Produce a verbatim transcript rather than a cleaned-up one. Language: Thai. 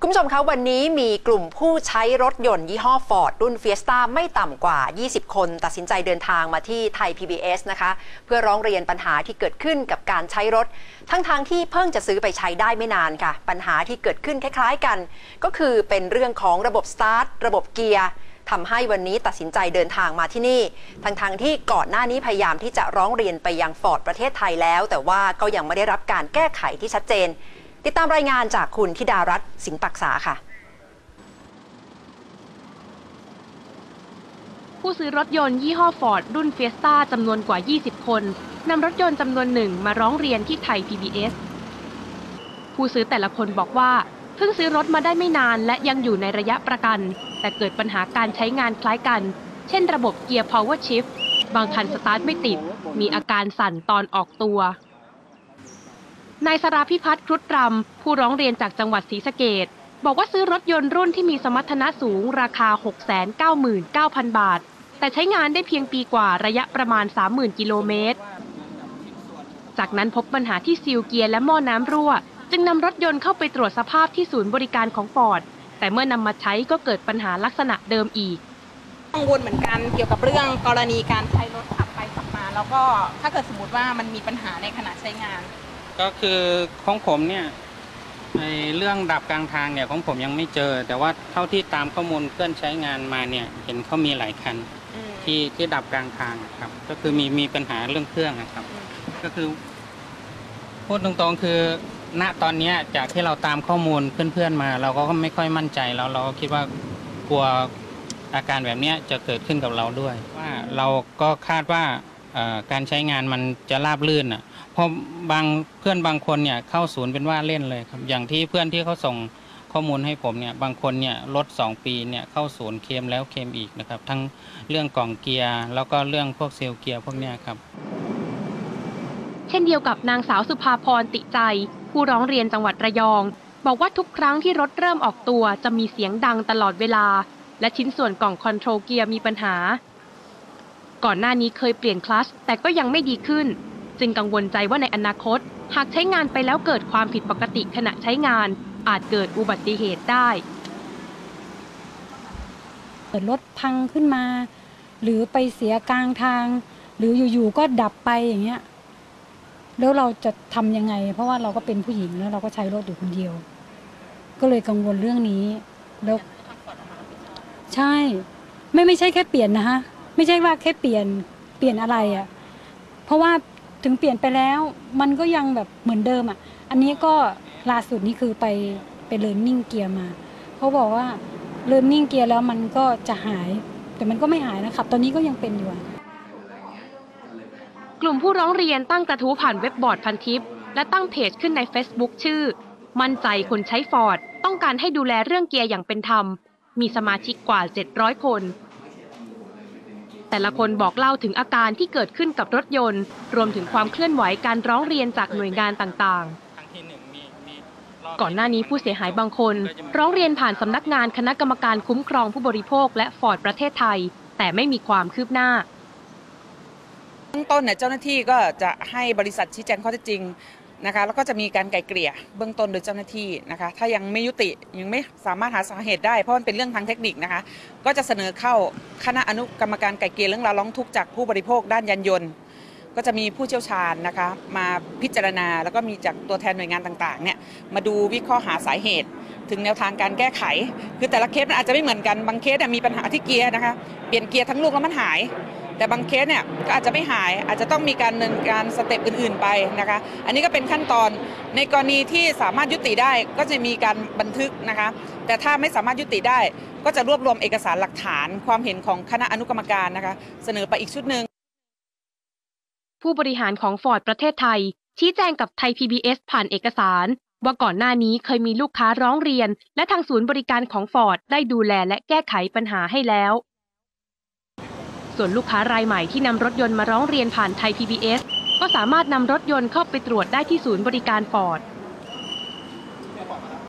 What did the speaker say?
คุณผู้ชมคะวันนี้มีกลุ่มผู้ใช้รถยนต์ยี่ห้อ Ford รุ่น Fiesta ไม่ต่ำกว่ายี่สิบคนตัดสินใจเดินทางมาที่ไทย พี บี เอส นะคะเพื่อร้องเรียนปัญหาที่เกิดขึ้นกับการใช้รถทั้งๆ ท, ที่เพิ่งจะซื้อไปใช้ได้ไม่นานค่ะปัญหาที่เกิดขึ้นคล้ายๆกันก็คือเป็นเรื่องของระบบสตาร์ทระบบเกียร์ทำให้วันนี้ตัดสินใจเดินทางมาที่นี่ทั้งๆ ท, ที่ก่อนหน้านี้พยายามที่จะร้องเรียนไปยัง Ford ประเทศไทยแล้วแต่ว่าก็ยังไม่ได้รับการแก้ไขที่ชัดเจนติดตามรายงานจากคุณธิดารัตน์สิงห์ปักษาค่ะผู้ซื้อรถยนต์ยี่ห้อ Ford รุ่น Fiesta จำนวนกว่ายี่สิบคนนำรถยนต์จำนวนหนึ่งมาร้องเรียนที่ไทย พี บี เอส ผู้ซื้อแต่ละคนบอกว่าเพิ่งซื้อรถมาได้ไม่นานและยังอยู่ในระยะประกันแต่เกิดปัญหาการใช้งานคล้ายกันเช่นระบบเกียร์ Power Shift บางคันสตาร์ทไม่ติดมีอาการสั่นตอนออกตัวนายสราพิพัฒน์ครุฑรำผู้ร้องเรียนจากจังหวัดศรีสะเกษบอกว่าซื้อรถยนต์รุ่นที่มีสมรรถนะสูงราคา หกแสนเก้าหมื่นเก้าพัน บาทแต่ใช้งานได้เพียงปีกว่าระยะประมาณ สามหมื่น กิโลเมตรจากนั้นพบปัญหาที่ซีลเกียร์และหม้อน้ำรั่วจึงนำรถยนต์เข้าไปตรวจสภาพที่ศูนย์บริการของ Ford แต่เมื่อนำมาใช้ก็เกิดปัญหาลักษณะเดิมอีกกังวลเหมือนกันเกี่ยวกับเรื่องกรณีการใช้รถขับไปขับมาแล้วก็ถ้าเกิดสมมติว่ามันมีปัญหาในขณะใช้งานก็คือของผมเนี่ยในเรื่องดับกลางทางเนี่ยของผมยังไม่เจอแต่ว่าเท่าที่ตามข้อมูลเพื่อนใช้งานมาเนี่ยเห็นเขามีหลายคันที่ที่ดับกลางทางครับก็คือมีมีปัญหาเรื่องเครื่องนะครับก็คือพูดตรงๆคือณตอนนี้จากที่เราตามข้อมูลเพื่อนๆมาเราก็ไม่ค่อยมั่นใจแล้วเราก็คิดว่ากลัวอาการแบบนี้จะเกิดขึ้นกับเราด้วยว่าเราก็คาดว่าการใช้งานมันจะราบรื่นอ่ะเพราะบางเพื่อนบางคนเนี่ยเข้าศูนย์เป็นว่าเล่นเลยครับอย่างที่เพื่อนที่เขาส่งข้อมูลให้ผมเนี่ยบางคนเนี่ยรถสองปีเนี่ยเข้าศูนย์เคลมแล้วเคลมอีกนะครับทั้งเรื่องกล่องเกียร์แล้วก็เรื่องพวกเซลล์เกียร์พวกเนี้ยครับเช่นเดียวกับนางสาวสุภาพรติใจผู้ร้องเรียนจังหวัดระยองบอกว่าทุกครั้งที่รถเริ่มออกตัวจะมีเสียงดังตลอดเวลาและชิ้นส่วนกล่องคอนโทรลเกียร์มีปัญหาก่อนหน้านี้เคยเปลี่ยนคลัตช์แต่ก็ยังไม่ดีขึ้นจึงกังวลใจว่าในอนาคตหากใช้งานไปแล้วเกิดความผิดปกติขณะใช้งานอาจเกิดอุบัติเหตุได้เกิดรถพังขึ้นมาหรือไปเสียกลางทางหรืออยู่ๆก็ดับไปอย่างเงี้ยแล้วเราจะทำยังไงเพราะว่าเราก็เป็นผู้หญิงแล้วเราก็ใช้รถอยู่คนเดียวก็เลยกังวลเรื่องนี้แล้วใช่ไม่ไม่ใช่แค่เปลี่ยนนะคะไม่ใช่ว่าแค่เปลี่ยนเปลี่ยนอะไรอ่ะเพราะว่าถึงเปลี่ยนไปแล้วมันก็ยังแบบเหมือนเดิมอ่ะอันนี้ก็ล่าสุดนี่คือไปไปเลิร์นนิ่งเกียร์มาเขาบอกว่าเลิร์นนิ่งเกียร์แล้วมันก็จะหายแต่มันก็ไม่หายนะครับตอนนี้ก็ยังเป็นอยู่กลุ่มผู้ร้องเรียนตั้งกระทู้ผ่านเว็บบอร์ดพันทิปและตั้งเพจขึ้นใน Facebook ชื่อมั่นใจคนใช้ Ford ต้องการให้ดูแลเรื่องเกียร์อย่างเป็นธรรมมีสมาชิกกว่าเจ็ดร้อยคนแต่ละคนบอกเล่าถึงอาการที่เกิดขึ้นกับรถยนต์รวมถึงความเคลื่อนไหวการร้องเรียนจากหน่วยงานต่างๆก่อนหน้านี้ผู้เสียหายบางคนร้องเรียนผ่านสำนักงานคณะกรรมการคุ้มครองผู้บริโภคและ Ford ประเทศไทยแต่ไม่มีความคืบหน้าเบื้องต้นเนี่ยเจ้าหน้าที่ก็จะให้บริษัทชี้แจงข้อเท็จจริงนะคะแล้วก็จะมีการไกล่เกลี่ยเบื้องต้นโดยเจ้าหน้าที่นะคะถ้ายังไม่ยุติยังไม่สามารถหาสาเหตุได้เพราะมันเป็นเรื่องทางเทคนิคนะคะก็จะเสนอเข้าคณะอนุกรรมการไกล่เกลี่ยเรื่องราวร้องทุกข์จากผู้บริโภคด้านยานยนต์ก็จะมีผู้เชี่ยวชาญนะคะมาพิจารณาแล้วก็มีจากตัวแทนหน่วยงานต่างๆเนี่ยมาดูวิเคราะห์หาสาเหตุถึงแนวทางการแก้ไขคือแต่ละเคสมันอาจจะไม่เหมือนกันบางเคสมีปัญหาที่เกียร์นะคะเปลี่ยนเกียร์ทั้งลูกแล้วมันหายแต่บางเคสเนี่ยก็อาจจะไม่หายอาจจะต้องมีการดำเนินการสเต็ปอื่นๆไปนะคะอันนี้ก็เป็นขั้นตอนในกรณีที่สามารถยุติได้ก็จะมีการบันทึกนะคะแต่ถ้าไม่สามารถยุติได้ก็จะรวบรวมเอกสารหลักฐานความเห็นของคณะอนุกรรมการนะคะเสนอไปอีกชุดหนึ่งผู้บริหารของ Ford ประเทศไทยชี้แจงกับไทย พี บี เอส ผ่านเอกสารว่าก่อนหน้านี้เคยมีลูกค้าร้องเรียนและทางศูนย์บริการของ Ford ได้ดูแลและแก้ไขปัญหาให้แล้วส่วนลูกค้ารายใหม่ที่นำรถยนต์มาร้องเรียนผ่านไทย พี บี เอส ก็สามารถนำรถยนต์เข้าไปตรวจได้ที่ศูนย์บริการ Ford